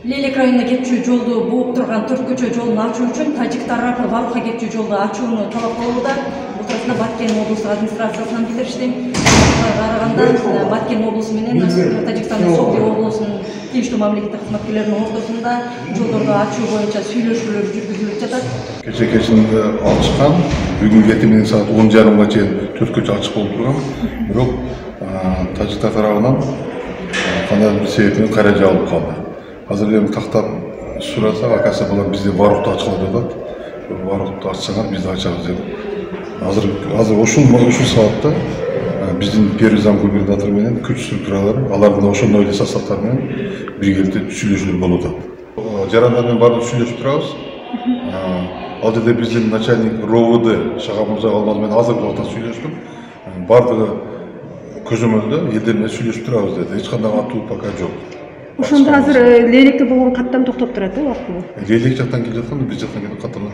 Leylek районуна кетчү жолду бууп турган 4 көчө жолун ачуу үчүн тажик тарапы Варукка кетчү жолду ачууну талап кылууда. Бул туурасында Баткен облустук администрациясынан билдиришти. Караганда Баткен облусу менен Тажикстандын Согди облусунун тийиштүү мамлекеттик кызматкерлеринин ортосунда жолдорду ачуу боюнча сүйлөшүүлөр жүргүзүлүп жатат. Кече ачыккан, бүгүн эртең саат 10:30 чейин 4 көчө ачык болуп турган. Бирок тажиктар тарабынан кандай бир себеп менен кайра жабылып калды. Азыр эми тактап сурасак, акасы булар бизде Варукты ачкыла жатат. Варукты ачсаңар биз да ачабыз деп. Азыр ушул саатта биздин первый зам губернатор менен күч структуралары, алардын ошондой эле составтары менен биргеликте сүйлөшүүлөр болуп атат. Жарандар менен баардык сүйлөшүп турабыз. Ал жерде биздин начальник РОВД Шагамурза Алмаз менен азыркы убакта сүйлөштүм. Баардыгы көзөмөлдө элдер менен сүйлөшүп турабыз деди. Эч кандай аттуу пока жок. Ошондо азыр Лейлекте болгон каттам токтоп турат, убактылуу. Лейлек жактан келип жаткан, биз жактан келип каттам